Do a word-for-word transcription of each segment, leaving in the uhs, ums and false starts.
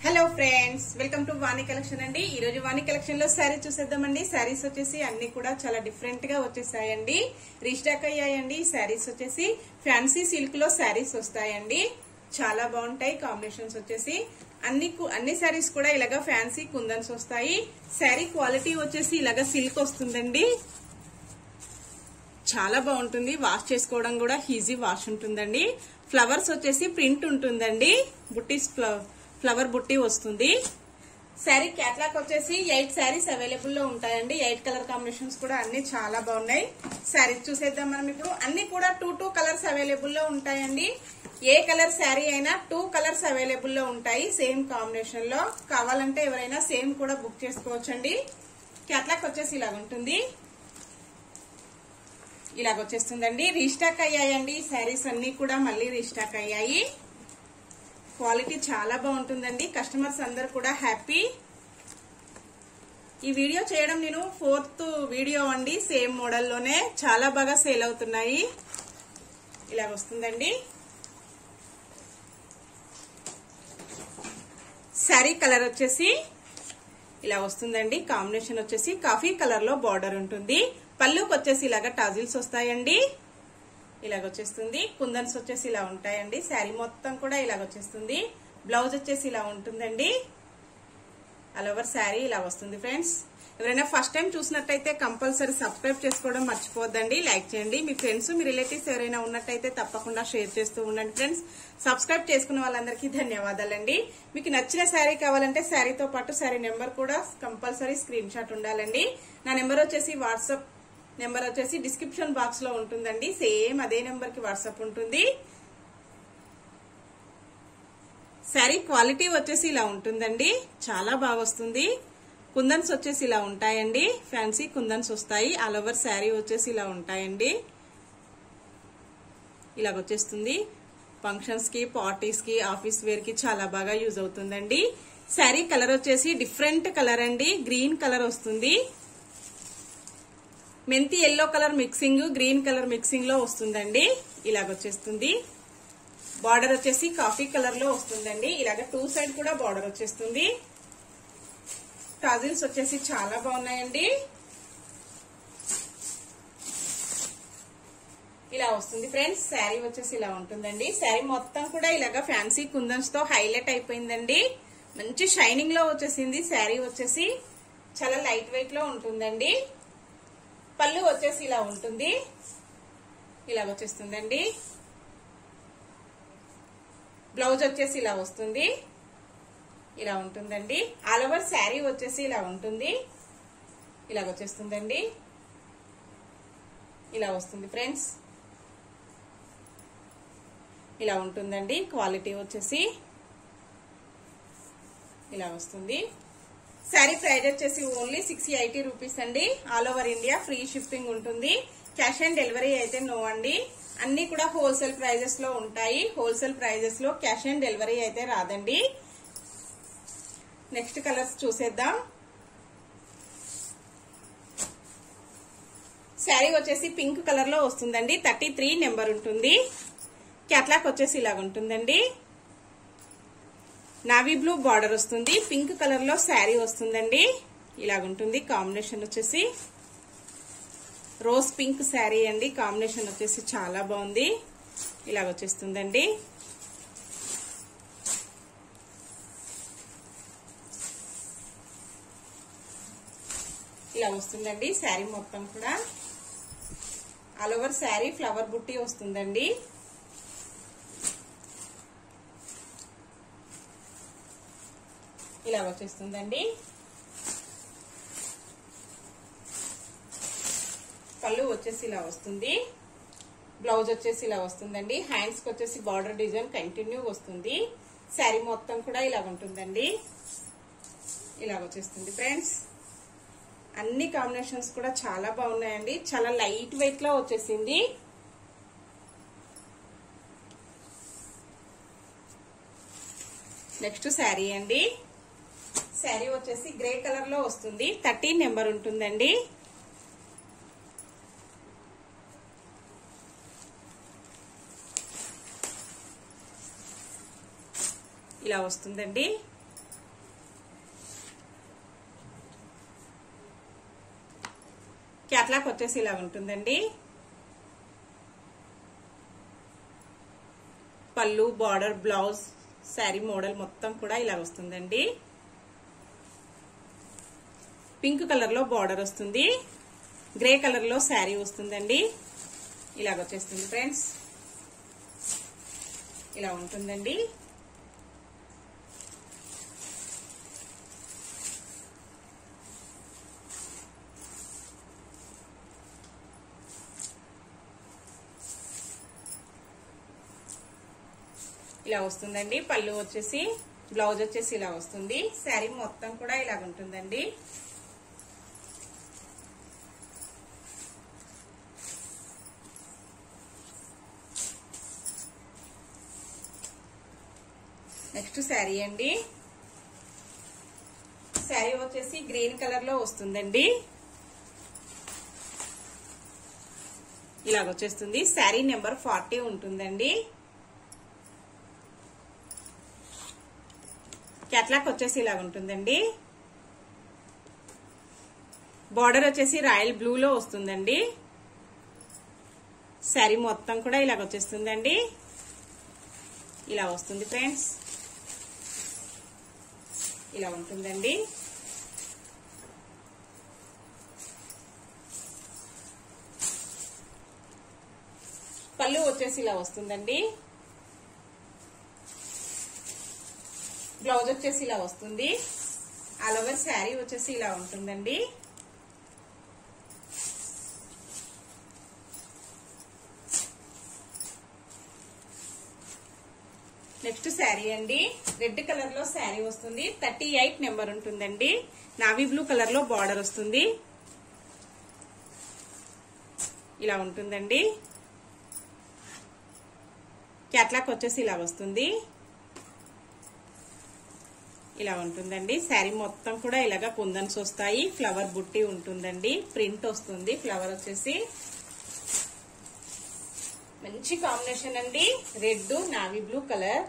Hello friends, welcome to Vani collection అండి. ఈ రోజు వాణి కలెక్షన్ లో శారీ చూసేద్దామండి. శారీస్ వచ్చేసి అన్ని కూడా చాలా డిఫరెంట్ గా వచ్చేసాయండి. రీస్టాక్ అయ్యాయండి. శారీస్ వచ్చేసి ఫ్యాన్సీ సిల్క్ లో శారీస్ వస్తాయండి. చాలా బాగుంటాయి. కాంబినేషన్స్ వచ్చేసి అన్ని అన్ని శారీస్ కూడా ఇలాగా ఫ్యాన్సీ కుందన్స్ వస్తాయి. శారీ క్వాలిటీ వచ్చేసి ఇలాగా సిల్క్ వస్తుందండి. చాలా బాగుంటుంది. వాష్ చేసుకోవడం కూడా ఈజీ వాష్ ఉంటుందండి. ఫ్లవర్స్ వచ్చేసి ప్రింట్ ఉంటుందండి. బుట్టీస్ ఫ్లవర్ బుట్టి వస్తుంది. శారీ క్యాట్లాగ్ వచ్చేసి ఎయిట్ శారీస్ అవైలబుల్ లో ఉంటాయండి. ఎయిట్ కలర్ కాంబినేషన్స్ కూడా అన్ని చాలా బాగున్నాయి. శారీ చూసేద్దాం మనం ఇప్పుడు. అన్ని కూడా టూ టూ కలర్స్ అవైలబుల్ లో ఉంటాయండి. ఏ కలర్ శారీ అయినా టూ కలర్స్ అవైలబుల్ లో ఉంటాయి. సేమ్ కాంబినేషన్ లో కావాలంటే ఎవరైనా సేమ్ కూడా బుక్ చేసుకోవచ్చండి. క్యాట్లాగ్ వచ్చేసి ఇలాగ ఉంటుంది. ఇలాగ వచ్చేస్తుందండి. రీస్టాక్ అయ్యాయండి. శారీస్ అన్ని కూడా మళ్ళీ రీస్టాక్ అయ్యాయి. క్వాలిటీ చాలా బాగుంటుందండి. కస్టమర్స్ అందరు కూడా హ్యాపీ. ఈ వీడియో చేయడం నేను ఫోర్త్ వీడియో అండి. సేమ్ మోడల్లోనే చాలా బాగా సేల్ అవుతున్నాయి. ఇలాగ వస్తుందండి. శారీ కలర్ వచ్చేసి ఇలా వస్తుందండి. కాంబినేషన్ వచ్చేసి కాఫీ కలర్ లో బార్డర్ ఉంటుంది. పళ్ళుకి వచ్చేసి ఇలాగ టాజిల్స్ వస్తాయండి. ఇలాగ వచ్చేస్తుంది. కుందన్స్ వచ్చేసి ఇలా ఉంటాయండి. శారీ మొత్తం కూడా ఇలాగ వచ్చేస్తుంది. బ్లౌజ్ వచ్చేసి ఇలా ఉంటుందండి. ఆల్ ఓవర్ శారీ ఇలా వస్తుంది. ఫ్రెండ్స్, ఎవరైనా ఫస్ట్ టైం చూసినట్టయితే కంపల్సరీ సబ్స్క్రైబ్ చేసుకోవడం మర్చిపోద్దండి. లైక్ చేయండి. మీ ఫ్రెండ్స్ మీ రిలేటివ్స్ ఎవరైనా ఉన్నట్టయితే తప్పకుండా షేర్ చేస్తూ ఉండండి. ఫ్రెండ్స్, సబ్స్క్రైబ్ చేసుకున్న వాళ్ళందరికీ ధన్యవాదాలండి. మీకు నచ్చిన శారీ కావాలంటే శారీతో పాటు శారీ నెంబర్ కూడా కంపల్సరీ స్క్రీన్ షాట్ ఉండాలండి. నా నెంబర్ వచ్చేసి వాట్సాప్ నెంబర్ వచ్చేసి డిస్క్రిప్షన్ బాక్స్ లో ఉంటుందండి. సేమ్ అదే నెంబర్ కి వాట్సాప్ ఉంటుంది. శారీ క్వాలిటీ వచ్చేసి ఇలా ఉంటుందండి. చాలా బాగా వస్తుంది. కుందన్స్ వచ్చేసి ఇలా ఉంటాయండి. ఫ్యాన్సీ కుందన్స్ వస్తాయి. ఆల్ ఓవర్ శారీ వచ్చేసి ఇలా ఉంటాయండి. ఇలాగ వచ్చేస్తుంది. ఫంక్షన్స్ కి, పార్టీస్ కి, ఆఫీస్ వేర్ కి చాలా బాగా యూజ్ అవుతుందండి. శారీ కలర్ వచ్చేసి డిఫరెంట్ కలర్ అండి. గ్రీన్ కలర్ వస్తుంది. మెంతి yellow colour mixing, green colour mixing లో వస్తుందండి. ఇలాగ వచ్చేస్తుంది. బార్డర్ వచ్చేసి కాఫీ కలర్ లో వస్తుందండి. ఇలాగ టూ సైడ్ కూడా బార్డర్ వచ్చేస్తుంది. టాజిల్స్ వచ్చేసి చాలా బాగున్నాయండి. ఇలా వస్తుంది. ఫ్రెండ్స్, శారీ వచ్చేసి ఇలా ఉంటుందండి. శారీ మొత్తం కూడా ఇలాగ ఫ్యాన్సీ కుందన్స్ తో హైలైట్ అయిపోయిందండి. మంచి షైనింగ్ లో వచ్చేసింది. శారీ వచ్చేసి చాలా లైట్ వెయిట్ లో ఉంటుందండి. పళ్ళు వచ్చేసి ఇలా ఉంటుంది. ఇలా వచ్చేస్తుందండి. బ్లౌజ్ వచ్చేసి ఇలా వస్తుంది. ఇలా ఉంటుందండి. ఆల్ ఓవర్ శారీ వచ్చేసి ఇలా ఉంటుంది. ఇలా వచ్చేస్తుందండి. ఇలా వస్తుంది. ఫ్రెండ్స్, ఇలా ఉంటుందండి. క్వాలిటీ వచ్చేసి ఇలా వస్తుంది. శారీ ప్రైస్ వచ్చేసి ఓన్లీ సిక్స్ ఎయిటీ రూపీస్ అండి. All over India free shipping ఉంటుంది. క్యాష్ ఆన్ డెలివరీ అయితే నో అండి. అన్ని కూడా హోల్సేల్ ప్రైజెస్ లో ఉంటాయి. హోల్సేల్ ప్రైజెస్ లో క్యాష్ ఆన్ డెలివరీ అయితే రాదండి. నెక్స్ట్ కలర్స్ చూసేద్దాం. శారీ వచ్చేసి పింక్ కలర్ లో వస్తుందండి. థర్టీ త్రీ నెంబర్ ఉంటుంది. క్యాట్లాగ్ వచ్చేసి ఇలాగ ఉంటుందండి. నావీ బ్లూ బార్డర్ వస్తుంది. పింక్ కలర్ లో శారీ వస్తుందండి. ఇలాగుంటుంది. కాంబినేషన్ వచ్చేసి రోజ్ పింక్ శారీ అండి. కాంబినేషన్ వచ్చేసి చాలా బాగుంది. ఇలాగ వచ్చేస్తుందండి. ఇలా వస్తుందండి. శారీ మొత్తం కూడా ఆల్ ఓవర్ శారీ ఫ్లవర్ బుట్టి వస్తుందండి. ఇలా వచ్చేస్తుందండి. పళ్ళు వచ్చేసి ఇలా వస్తుంది. బ్లౌజ్ వచ్చేసి ఇలా వస్తుందండి. హ్యాండ్స్ కి వచ్చేసి బార్డర్ డిజైన్ కంటిన్యూ వస్తుంది. శారీ మొత్తం కూడా ఇలా ఉంటుందండి. ఇలా వచ్చేస్తుంది. ఫ్రెండ్స్, అన్ని కాంబినేషన్స్ కూడా చాలా బాగున్నాయండి. చాలా లైట్ వెయిట్ లో వచ్చేసింది. నెక్స్ట్ శారీ అండి. శారీ వచ్చేసి గ్రే కలర్ లో వస్తుంది. థర్టీన్ నెంబర్ ఉంటుందండి. ఇలా వస్తుందండి. క్యాట్లాగ్ వచ్చేసి ఇలా ఉంటుందండి. పళ్ళు, బార్డర్, బ్లౌజ్, శారీ మోడల్ మొత్తం కూడా ఇలా వస్తుందండి. పింక్ కలర్ లో బార్డర్ వస్తుంది, గ్రే కలర్ లో శారీ వస్తుందండి. ఇలాగ వచ్చేస్తుంది ఫ్రెండ్స్, ఇలా ఉంటుందండి. ఇలా వస్తుందండి. పళ్ళు వచ్చేసి, బ్లౌజ్ వచ్చేసి ఇలా వస్తుంది. శారీ మొత్తం కూడా ఇలాగ ఉంటుందండి. నెక్స్ట్ శారీ అండి. శారీ వచ్చేసి గ్రీన్ కలర్ లో వస్తుందండి. ఇలాగ వచ్చేస్తుంది. శారీ నెంబర్ ఫార్టీ ఉంటుందండి. క్యాట్లాగ్ వచ్చేసి ఇలా ఉంటుందండి. బార్డర్ వచ్చేసి రాయల్ బ్లూ లో వస్తుందండి. శారీ మొత్తం కూడా ఇలాగ వచ్చేస్తుందండి. ఇలా వస్తుంది ఫ్రెండ్స్, ఇలా ఉంటుందండి. పళ్ళు వచ్చేసి ఇలా వస్తుందండి. బ్లౌజ్ వచ్చేసి ఇలా వస్తుంది. ఆల్ ఓవర్ శారీ వచ్చేసి ఇలా ఉంటుందండి. నెక్స్ట్ శారీ అండి. రెడ్ కలర్ లో శారీ వస్తుంది. థర్టీ ఎయిట్ నెంబర్ ఉంటుందండి. నావీ బ్లూ కలర్ లో బార్డర్ వస్తుంది. ఇలా ఉంటుందండి. క్యాట్లాగ్ వచ్చేసి ఇలా వస్తుంది. ఇలా ఉంటుందండి. శారీ మొత్తం కూడా ఇలాగా కుందన్స్ వస్తాయి. ఫ్లవర్ బుట్టి ఉంటుందండి. ప్రింట్ వస్తుంది. ఫ్లవర్ వచ్చేసి మంచి కాంబినేషన్ అండి. Red, navy blue colour.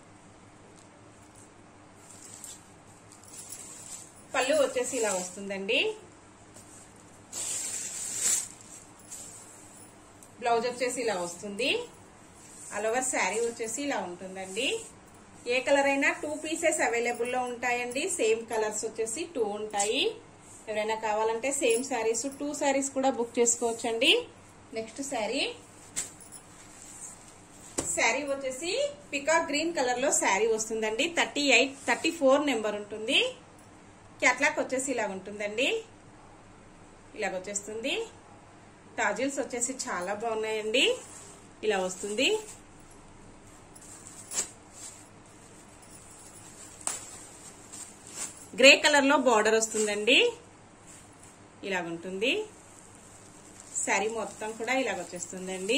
పళ్ళు వచ్చేసి ఇలా వస్తుందండి. బ్లౌజ్ వచ్చేసి ఇలా వస్తుంది. ఆల్ ఓవర్ శారీ వచ్చేసి ఇలా ఉంటుందండి. ఏ కలర్ అయినా టూ పీసెస్ అవైలబుల్ లో ఉంటాయండి. సేమ్ కలర్స్ వచ్చేసి టూ ఉంటాయి. ఎవరైనా కావాలంటే సేమ్ శారీస్ టూ శారీస్ కూడా బుక్ చేసుకోవచ్చండి. నెక్స్ట్ శారీ. శారీ వచ్చేసి పికాక్ గ్రీన్ కలర్ లో శారీ వస్తుందండి. Thirty eight thirty four number ఉంటుంది. క్యాట్లాగ్ వచ్చేసి ఇలా ఉంటుందండి. ఇలాగ వచ్చేస్తుంది. టాజిల్స్ వచ్చేసి చాలా బాగున్నాయండి. ఇలా వస్తుంది. గ్రే కలర్ లో బార్డర్ వస్తుందండి. ఇలాగ ఉంటుంది. శారీ మొత్తం కూడా ఇలాగ వచ్చేస్తుందండి.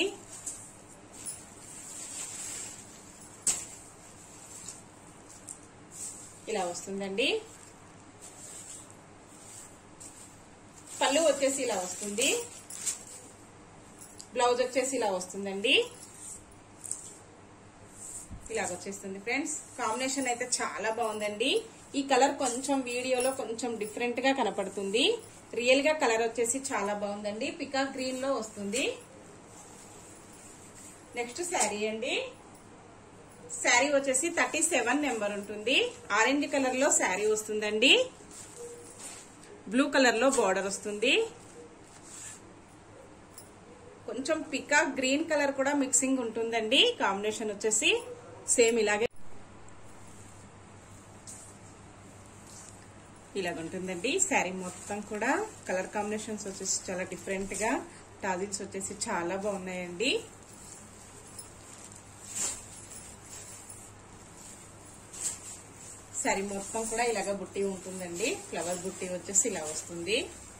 ఇలా వస్తుందండి. పళ్ళు వచ్చేసి ఇలా వస్తుంది. బ్లౌజ్ వచ్చేసి ఇలా వస్తుందండి. ఇలాగ వచ్చేస్తుంది ఫ్రెండ్స్. కాంబినేషన్ అయితే చాలా బాగుందండి. ఈ కలర్ కొంచెం వీడియోలో కొంచెం డిఫరెంట్ గా కనపడుతుంది. రియల్ గా కలర్ వచ్చేసి చాలా బాగుందండి. పికాక్ గ్రీన్ లో వస్తుంది. నెక్స్ట్ శారీ అండి. శారీ వచ్చేసి థర్టీ సెవెన్ నెంబర్ ఉంటుంది. ఆరెంజ్ కలర్ లో శారీ వస్తుందండి. బ్లూ కలర్ లో బార్డర్ వస్తుంది. కొంచెం పికాక్ గ్రీన్ కలర్ కూడా మిక్సింగ్ ఉంటుందండి. కాంబినేషన్ వచ్చేసి సేమ్ ఇలాగే ఇలాగ ఉంటుందండి. శారీ మొత్తం కూడా కలర్ కాంబినేషన్స్ వచ్చేసి చాలా డిఫరెంట్ గా, టాజిల్స్ వచ్చేసి చాలా బాగున్నాయండి. శారీ మొత్తం కూడా ఇలాగ బుట్టి ఉంటుందండి. ఫ్లవర్ బుట్టి వచ్చేసి ఇలా వస్తుంది.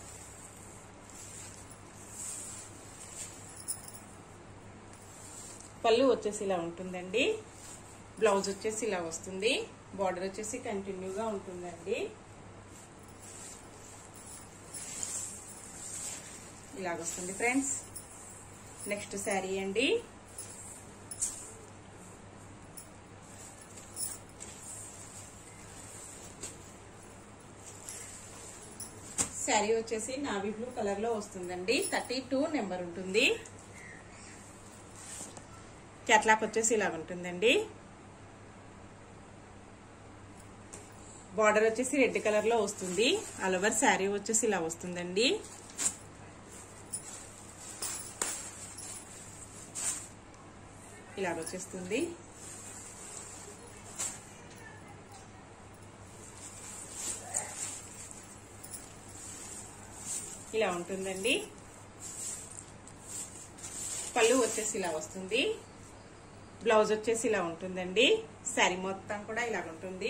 పళ్ళు వచ్చేసి ఇలా ఉంటుందండి. బ్లౌజ్ వచ్చేసి ఇలా వస్తుంది. బార్డర్ వచ్చేసి కంటిన్యూగా ఉంటుందండి. ఇలాగొస్తుంది ఫ్రెండ్స్. నెక్స్ట్ శారీ అండి. శారీ వచ్చేసి నావీ బ్లూ కలర్ లో వస్తుందండి. థర్టీ టూ నెంబర్ ఉంటుంది. క్యాట్లాక్ వచ్చేసి ఇలా ఉంటుందండి. బార్డర్ వచ్చేసి రెడ్ కలర్ లో వస్తుంది. ఆల్ ఓవర్ శారీ వచ్చేసి ఇలా వస్తుందండి. ఇలా వచ్చేస్తుంది. ఇలా ఉంటుందండి. పళ్ళు వచ్చేసి ఇలా వస్తుంది. బ్లౌజ్ వచ్చేసి ఇలా ఉంటుందండి. శారీ మొత్తం కూడా ఇలా ఉంటుంది.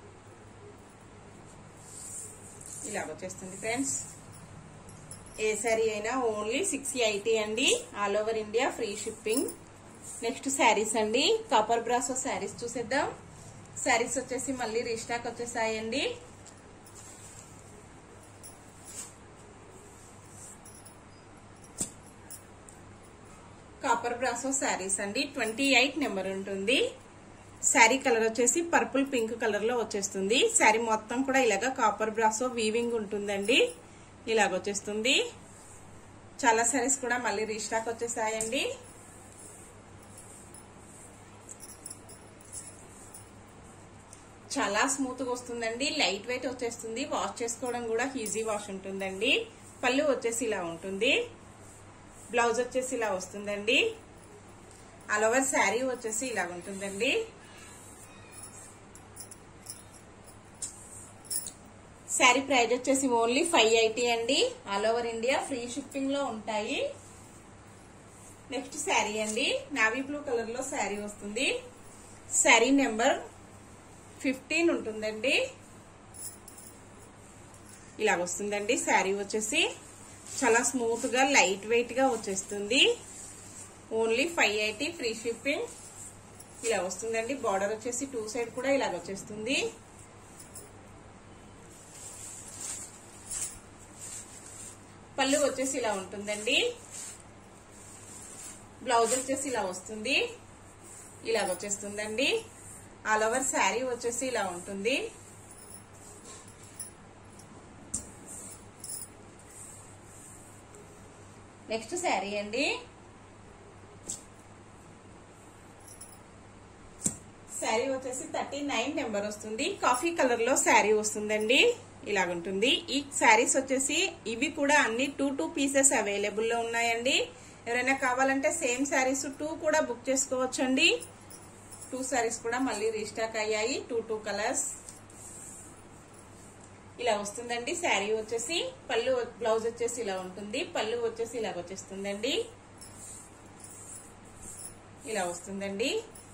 ఇలా వచ్చేస్తుంది ఫ్రెండ్స్. ఏ శారీ అయినా ఓన్లీ సిక్స్ ఎయిటీ అండి. All over India free shipping. Next saris అండి. కాపర్ బ్రాసో శారీస్ చూసేద్దాం. శారీస్ వచ్చేసి మళ్ళీ రీస్టాక్ వచ్చేసాయండి. కాపర్ బ్రాసో శారీస్ అండి. ట్వంటీ ఎయిట్ నెంబర్ ఉంటుంది. శారీ కలర్ వచ్చేసి పర్పుల్ పింక్ కలర్ లో వచ్చేస్తుంది. శారీ మొత్తం కూడా ఇలాగా కాపర్ బ్రాసో వీవింగ్ ఉంటుందండి. ఇలాగ వచ్చేస్తుంది. చాలా శారీస్ కూడా మళ్ళీ రీస్టాక్ వచ్చేసాయండి. చాలా స్మూత్ గా వస్తుందండి. లైట్ వెయిట్ వచ్చేస్తుంది. వాష్ చేసుకోవడం కూడా ఈజీ వాష్ ఉంటుందండి. పళ్ళు వచ్చేసి ఇలా ఉంటుంది. బ్లౌజ్ వచ్చేసి ఇలా వస్తుందండి. ఆల్ ఓవర్ శారీ వచ్చేసి ఇలా ఉంటుందండి. శారీ ప్రైస్ వచ్చేసి ఓన్లీ ఫైవ్ ఎయిటీ అండి. All over India free shipping లో ఉంటాయి. నెక్స్ట్ శారీ అండి. నావీ బ్లూ కలర్ లో శారీ వస్తుంది. శారీ నెంబర్ ఫిఫ్టీన్ ఉంటుందండి. ఇలా వస్తుందండి. శారీ వచ్చేసి చాలా స్మూత్ గా లైట్ వెయిట్ గా వచ్చేస్తుంది. Only five eighty free shipping. ఇలా వస్తుందండి. బార్డర్ వచ్చేసి టూ సైడ్ కూడా ఇలా వచ్చేస్తుంది. పళ్ళు వచ్చేసి ఇలా ఉంటుందండి. బ్లౌజ్ వచ్చేసి ఇలా వస్తుంది. ఇలా వచ్చేస్తుందండి. ఆల్ ఓవర్ శారీ వచ్చేసి ఇలా ఉంటుంది. నెక్స్ట్ శారీ అండి. శారీ వచ్చేసి థర్టీ నైన్ నెంబర్ వస్తుంది. కాఫీ కలర్ లో శారీ వస్తుందండి. ఇలాగుంటుంది. ఈ శారీస్ వచ్చేసి ఇవి కూడా అన్ని టూ టూ పీసెస్ అవైలబుల్ లో ఉన్నాయండి. ఎవరైనా కావాలంటే సేమ్ శారీస్ టూ కూడా బుక్ చేసుకోవచ్చండి. టూ శారీస్ కూడా మళ్ళీ రీస్టాక్ అయ్యాయి. Two two colours. ఇలా వస్తుందండి. శారీ వచ్చేసి పళ్ళు బ్లౌజ్ వచ్చేసి ఇలా ఉంటుంది. పళ్ళు వచ్చేసి ఇలా వచ్చేస్తుందండి. ఇలా వస్తుందండి.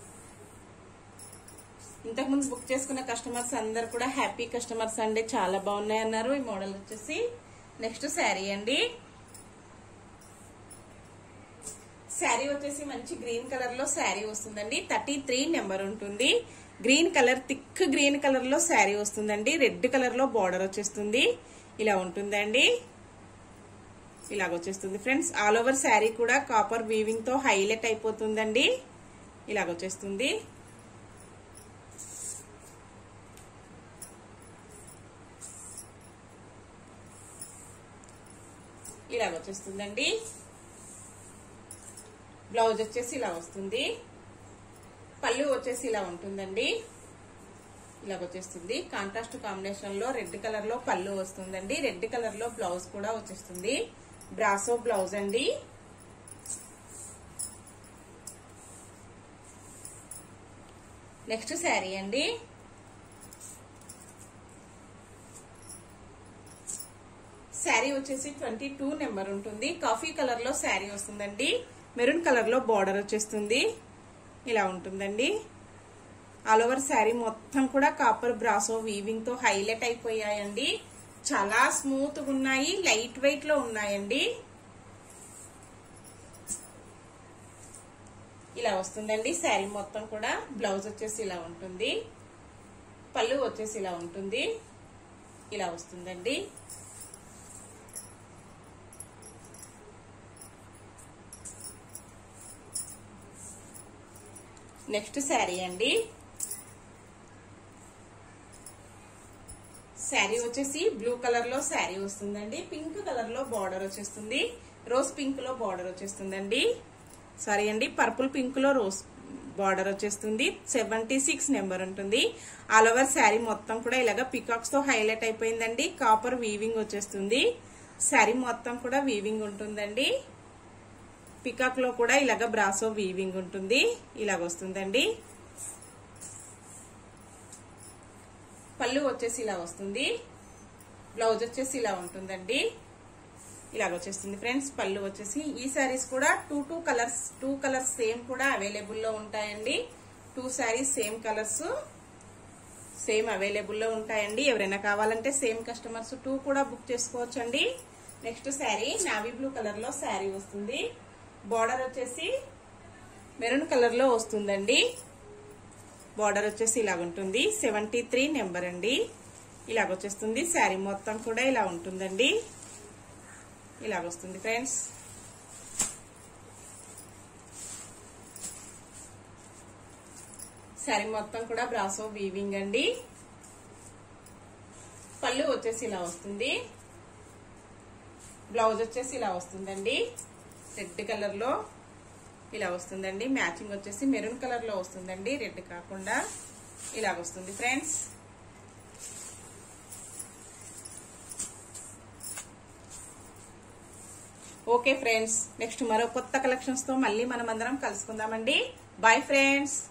ఇంతకుముందు బుక్ చేసుకున్న కస్టమర్స్ అందరు కూడా హ్యాపీ కస్టమర్స్ అండి. చాలా బాగున్నాయి అన్నారు. ఈ మోడల్ వచ్చేసి నెక్స్ట్ శారీ అండి. శారీ వచ్చేసి మంచి గ్రీన్ కలర్ లో శారీ వస్తుందండి. థర్టీ త్రీ నెంబర్ ఉంటుంది. Green colour thick green colour లో శారీ వస్తుందండి. రెడ్ కలర్ లో బార్డర్ వచ్చేస్తుంది. ఇలా ఉంటుందండి. ఇలాగ వచ్చేస్తుంది ఫ్రెండ్స్. ఆల్ ఓవర్ శారీ కూడా కాపర్ వీవింగ్ తో హైలైట్ అయిపోతుందండి. ఇలాగ వచ్చేస్తుంది. ఇలాగ వచ్చేస్తుందండి. బ్లౌజ్ వచ్చేసి ఇలా వస్తుంది. పళ్ళు వచ్చేసి ఇలా ఉంటుందండి. ఇలాగ వచ్చేస్తుంది. కాంట్రాస్ట్ కాంబినేషన్ లో రెడ్ కలర్ లో పళ్ళు వస్తుందండి. రెడ్ కలర్ లో బ్లౌజ్ కూడా వచ్చేస్తుంది. బ్రాసో బ్లౌజ్ అండి. నెక్స్ట్ శారీ అండి. శారీ వచ్చేసి ట్వంటీ టూ నెంబర్ ఉంటుంది. కాఫీ కలర్ లో శారీ వస్తుందండి. మెరూన్ కలర్ లో బార్డర్ వచ్చేస్తుంది. ఇలా ఉంటుందండి. ఆల్ ఓవర్ శారీ మొత్తం కూడా కాపర్ బ్రాసో వీవింగ్ తో హైలైట్ అయిపోయాయండి. చాలా స్మూత్ గా ఉన్నాయి. లైట్ వెయిట్ లో ఉన్నాయండి. ఇలా వస్తుందండి. శారీ మొత్తం కూడా బ్లౌజ్ వచ్చేసి ఇలా ఉంటుంది. పళ్ళు వచ్చేసి ఇలా ఉంటుంది. ఇలా వస్తుందండి. నెక్స్ట్ శారీ అండి. శారీ వచ్చేసి బ్లూ కలర్ లో శారీ వస్తుందండి. పింక్ కలర్ లో బార్డర్ వచ్చేస్తుంది. రోజ్ పింక్ లో బార్డర్ వచ్చేస్తుందండి. సారీ అండి, పర్పుల్ పింక్ లో రోజ్ బార్డర్ వచ్చేస్తుంది. సెవెంటీ సిక్స్ నెంబర్ ఉంటుంది. ఆల్ ఓవర్ శారీ మొత్తం కూడా ఇలాగా పికాక్స్ తో హైలైట్ అయిపోయిందండి. కాపర్ వీవింగ్ వచ్చేస్తుంది. శారీ మొత్తం కూడా వీవింగ్ ఉంటుందండి. పికాక్ లో కూడా ఇలాగ బ్రాసో వీవింగ్ ఉంటుంది. ఇలాగ వస్తుందండి. పళ్ళు వచ్చేసి ఇలా వస్తుంది. బ్లౌజ్ వచ్చేసి ఇలా ఉంటుందండి. ఇలాగ వచ్చేస్తుంది ఫ్రెండ్స్. పళ్ళు వచ్చేసి ఈ శారీస్ కూడా two two colours two colours same కూడా అవైలబుల్ లో ఉంటాయండి. Two saris same colours same available లో ఉంటాయండి. ఎవరైనా కావాలంటే సేమ్ కస్టమర్స్ టూ కూడా బుక్ చేసుకోవచ్చండి. Next sari navy blue colour లో శారీ వస్తుంది. బార్డర్ వచ్చేసి మెరూన్ కలర్ లో వస్తుందండి. బార్డర్ వచ్చేసి ఇలాగ ఉంటుంది. సెవెంటీ త్రీ నెంబర్ అండి. ఇలాగ వచ్చేస్తుంది. శారీ మొత్తం కూడా ఇలా ఉంటుందండి. ఇలాగ వస్తుంది ఫ్రెండ్స్. శారీ మొత్తం కూడా బ్రాసో వీవింగ్ అండి. పళ్ళు వచ్చేసి ఇలా వస్తుంది. బ్లౌజ్ వచ్చేసి ఇలా వస్తుందండి. రెడ్ కలర్ లో ఇలా వస్తుందండి. మ్యాచింగ్ వచ్చేసి మెరూన్ కలర్ లో వస్తుందండి. రెడ్ కాకుండా ఇలాగ వస్తుంది ఫ్రెండ్స్. ఓకే ఫ్రెండ్స్, నెక్స్ట్ మరో కొత్త కలెక్షన్స్ తో మళ్ళీ మనం అందరం కలుసుకుందామండి. Bye friends.